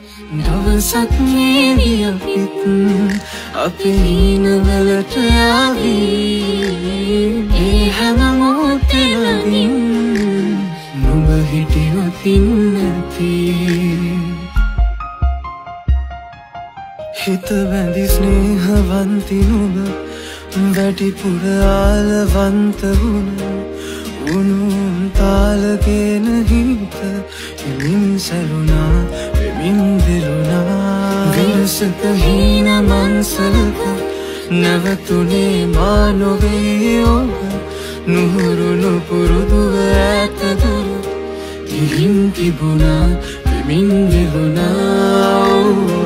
දවසක් නේදී අපිත් අපේ හීනවලට යාවී ඒ හැම මොහොතෙම නුඹ හිටියොත් ඉන්නති හිත බැඳි ස්නේහවන්ති නුඹ වැඩිපුර ආලවන්ත වුණ උණුම් තාලගෙන හිත හිමින් සැලුණා වෙමින් දෙලුණා විරසක හීන මන්සලක නැවතුනේ මා නොවේ ඔබ නුහුරුණු පුරුදුව ඇත දුර ඉහින් තිබුණා වෙමින් දෙලුණා